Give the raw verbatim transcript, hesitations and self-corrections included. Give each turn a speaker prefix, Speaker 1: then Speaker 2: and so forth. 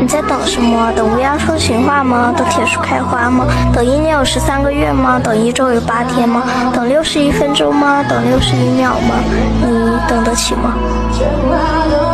Speaker 1: 在等什么？等乌鸦说情话吗？等铁树开花吗？等一年有十三个月吗？等一周有八天吗？等六十一分钟吗？等六十一秒吗？你等得起吗？